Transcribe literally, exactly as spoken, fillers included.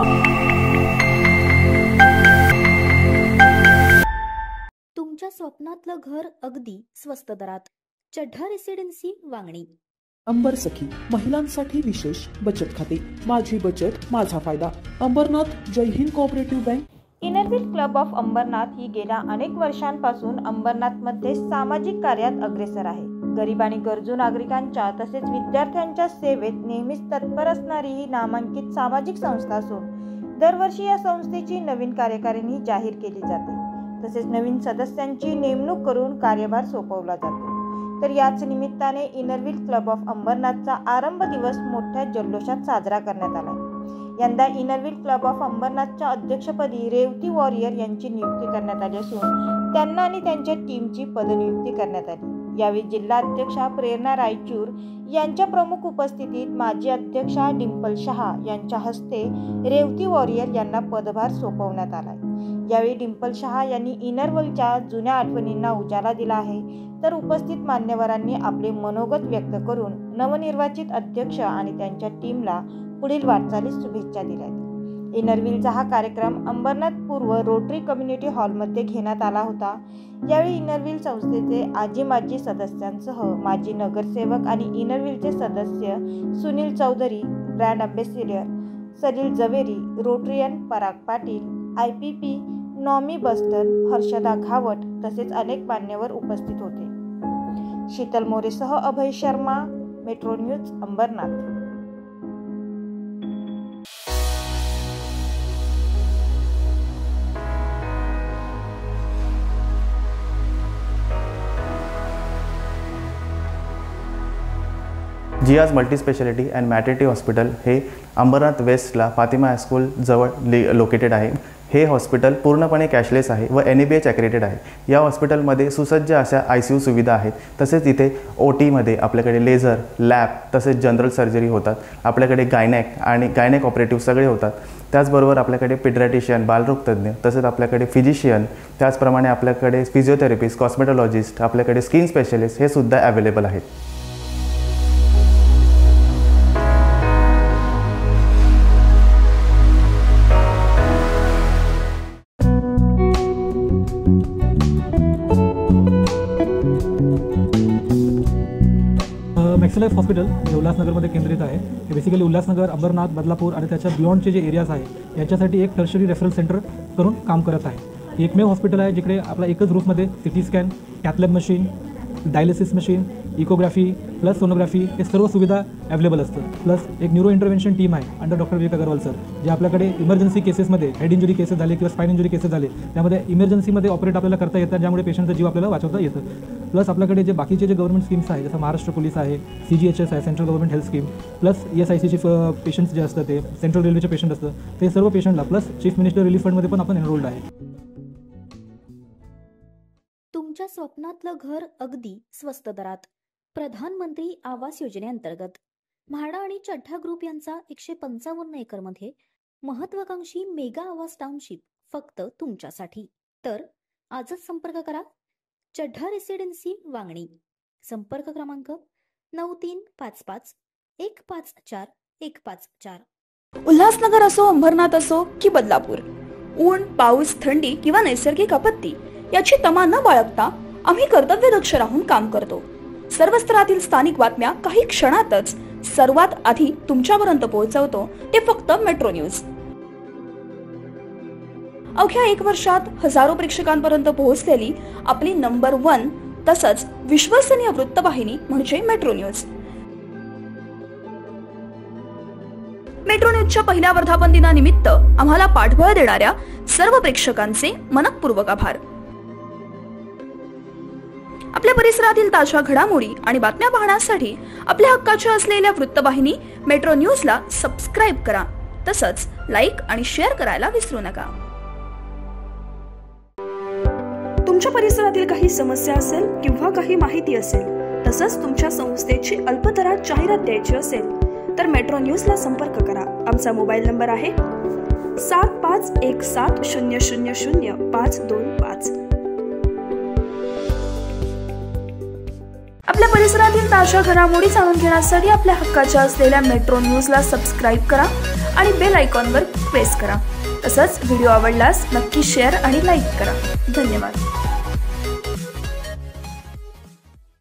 तुमच्या स्वप्नातलं घर अगदी स्वस्त दरात. चढ्ढा रेसिडेन्सी वांगणी. अंबर सखी महिलांसाठी विशेष बचत खाते. माझी बचत माझा फायदा. Ambernath Jai Hind cooperative bank. Inner Wheel Club of Ambernath ही गेल्या अनेक वर्षांपासून अंबरनाथमध्ये सामाजिक कार्यात अग्रेसर आहे. गरीब आणि गरजू नागरिकांच्या तसेच विद्यार्थ्यांच्या सेवेत नेहमीच तत्पर असणारी ही नामांकित सामाजिक संस्था असून दरवर्षी या संस्थेची नवीन कार्यकारिणी जाहीर केली जाते. तसेच नवीन सदस्यांची नेमणूक करून कार्यभार सोपवला जातो. तर याच निमित्ताने इनरव्हील क्लब ऑफ अंबरनाथचा आरंभ दिवस मोठ्या जल्लोषात साजरा करण्यात आला. यंदा इनरव्हील क्लब ऑफ अंबरनाथच्या अध्यक्षपदी रेवती वॉरियर यांची नियुक्ती करण्यात आली असून त्यांना आणि त्यांच्या टीमची पदनियुक्ती करण्यात आली. यावेळी जिल्हा अध्यक्षा प्रेरणा रायचूर यांच्या प्रमुख उपस्थितीत माजी अध्यक्षा डिंपल शहा यांच्या हस्ते रेवती वॉरियर यांना पदभार सोपवण्यात आला. यावेळी डिंपल शहा यांनी इनरव्हीलच्या जुन्या आठवणींना उजाळा दिला आहे. तर उपस्थित मान्यवरांनी आपले मनोगत व्यक्त करून नवनिर्वाचित अध्यक्ष आणि त्यांच्या टीमला पुढील वाटचालीस शुभेच्छा दिल्या. इनरव्हीलचा हा कार्यक्रम अंबरनाथ पूर्व रोटरी कम्युनिटी हॉलमध्ये घेण्यात आला होता. यावेळी इनरव्हील संस्थेचे आजी माजी सदस्यांसह माजी नगरसेवक आणि इनरव्हीलचे सदस्य Sunil Chaudhari, brand ambassador Salil Javeri, Rotarian Parag Patil, I P P Nomi Buston, Harshada Ghavat तसेच अनेक मान्यवर उपस्थित होते. शीतल मोरेसह Abhay Sharma, Metro News Ambernath. Jiya's multi speciality and maternity hospital हे अंबरनाथ वेस्टला फातिमा हायस्कूल जवळ लोकेटेड आहे. हे हॉस्पिटल पूर्णपणे कॅशलेस आहे व एन ए बी एच ॲक्रेडिटेड आहे. या हॉस्पिटलमध्ये सुसज्ज अशा आय सी यू सुविधा आहेत. तसेच इथे ओ टीमध्ये आपल्याकडे लेझर, लॅब तसेच जनरल सर्जरी होतात. आपल्याकडे गायनॅक आणि गायनॅक ऑपरेटिव्ह सगळे होतात. त्याचबरोबर आपल्याकडे पिड्रॅटिशियन, बालरोगतज्ञ तसेच आपल्याकडे फिजिशियन, त्याचप्रमाणे आपल्याकडे फिजिओथेरपिस्ट, कॉस्मेटॉलॉजिस्ट, आपल्याकडे स्किन स्पेशलिस्ट हे सुद्धा अवेलेबल आहेत. मॅक्सलाइफ हॉस्पिटल हे उल्हासनगरमध्ये केंद्रित आहे. हे बेसिकली उल्हासनगर, अंबरनाथ, बदलापूर आणि त्याच्या बियॉन्डचे जे एरियाज आहे याच्यासाठी एक टर्शरी रेफरल सेंटर करून काम करत आहे. हे एकमेव हॉस्पिटल आहे जिकडे आपला एकच रूममध्ये CT scan, cath lab machine, dialysis machine, echography plus sonography हे सर्व सुविधा अवेलेबल असतं. प्लस एक न्यूरो इंटरव्हेन्शन टीम आहे under doctor Vivek Agarwal sir, जे आपल्याकडे इमर्जन्सी केसेसमध्ये हेड इंजुरी केसेस झाले किंवा स्पाइन इंजुरी केसेस झाले त्यामध्ये इमर्जन्सीमध्ये ऑपरेट आपल्याला करता येतात, ज्यामुळे पेशंटचा जीव आपल्याला वाचवता येतं. प्लस आपल्याकडे जे बाकीचे जे गव्हर्नमेंट स्कीम्स आहे जसं महाराष्ट्र पोलीस आहे, सी जी एच एस आहे central government health scheme, plus E S I सीचे पेशंट्स जे असतात ते सेंट्रल रेल्वेचे पेशंट असतं ते सर्व पेशंटला प्लस चीफ मिनिस्टर रिलीफ फंडमध्ये पण आपण एनरोल्ड आहे. तुमच्या स्वप्नातलं घर अगदी स्वस्त दरात. प्रधानमंत्री आवास योजनेअंतर्गत म्हाडा आणि चढ्ढा ग्रुप यांचा एकशे पंचावन्न एकरमध्ये महत्वाकांक्षी मेगा आवास टाउनशिप फक्त तुमच्यासाठी. तर आजच संपर्क करा. चढ्ढा रेसिडेन्सी वांगणी. संपर्क क्रमांक नऊ तीन पाच पाच एक पाच चार एक पाच चार. उल्हासनगर असो, अंबरनाथ असो की बदलापूर, ऊन, पाऊस, थंडी किंवा नैसर्गिक आपत्ती याची तमा न बाळगता आम्ही कर्तव्यदक्ष राहून काम करतो. सर्व स्तरातील स्थानिक बातम्या काही क्षणातच सर्वात आधी तुमच्यापर्यंत पोहोचवतो ते फक्त मेट्रो न्यूज. अवघ्या एक वर्षात हजारो प्रेक्षकांपर्यंत पोहोचलेली आपली नंबर वन तसंच विश्वसनीय वृत्तवाहिनी म्हणजे मेट्रो न्यूज. मेट्रो न्यूजच्या पहिल्या वर्धापन दिनानिमित्त आम्हाला पाठबळ देणाऱ्या सर्व प्रेक्षकांचे मनःपूर्वक आभार. आपल्या परिसरातील ताज्या घडामोडी आणि बातम्या पाहण्यासाठी आपल्या हक्काच्या असलेल्या वृत्तवाहिनी मेट्रो न्यूजला सबस्क्राईब करा. तसंच लाईक आणि शेअर करायला विसरू नका. तुमच्या परिसरातील काही समस्या असेल किंवा काही माहिती असेल तसंच तुमच्या संस्थेची अल्पदरात जाहिरात द्यायची असेल तर मेट्रो न्यूजला संपर्क करा. आमचा मोबाईल नंबर आहे सात पाच एक सात शून्य शून्य शून्य पाच दोन पाच. आपल्या परिसरातील ताज्या घडामोडी जाणून घेण्यासाठी आपल्या हक्काच्या असलेल्या मेट्रो न्यूजला सबस्क्राईब करा आणि बेल आयकॉनवर प्रेस करा. तसंच व्हिडिओ आवडल्यास नक्की शेअर आणि लाईक करा. धन्यवाद.